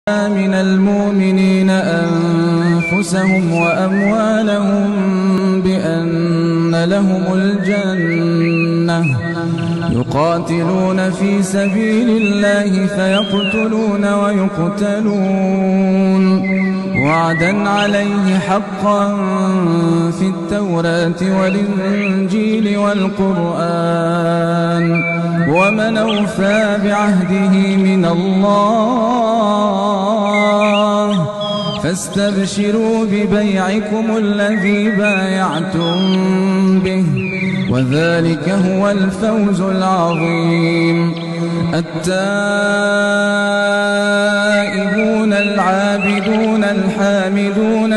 من المؤمنين أنفسهم وأموالهم بأن لهم الجنة يقاتلون في سبيل الله فيقتلون ويقتلون وعدا عليه حقا في التوراة والإنجيل والقرآن ومن أوفى بعهده من الله فاستبشروا ببيعكم الذي بايعتم به وذلك هو الفوز العظيم. التائبون العابدون الحامدون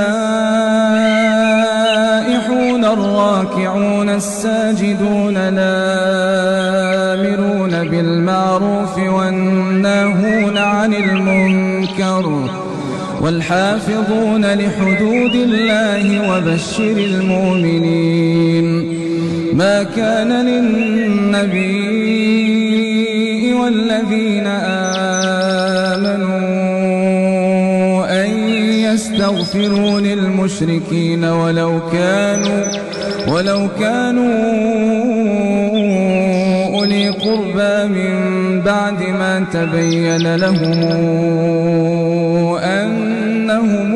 السائحون الراكعون الساجدون الآمرون بالمعروف والناهون عن المنكر والحافظون لحدود الله وبشر المؤمنين. ما كان للنبي والذين آمنوا أن يستغفروا للمشركين ولو كانوا أولي قربى من بعد ما تبين لهم أنهم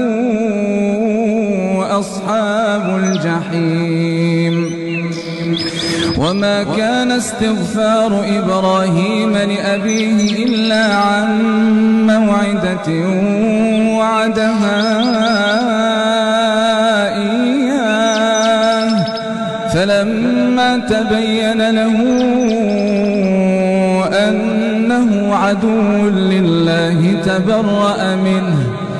أصحاب الجحيم. وما كان استغفار إبراهيم لأبيه إلا عن موعدة وعدها إياه فلما تبين له أنه عدو لله تبرأ منه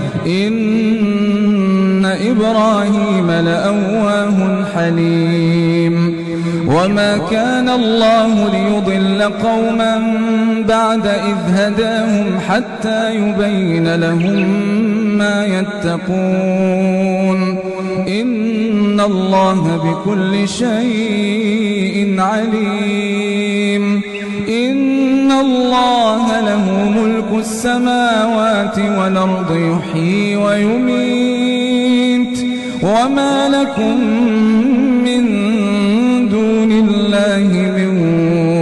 إن إبراهيم لأواه حليم. وما كان الله ليضل قوما بعد إذ هداهم حتى يبين لهم ما يتقون إن الله بكل شيء عليم. إن الله له ملك السماوات والأرض يحيي ويميت وما لكم من دون الله من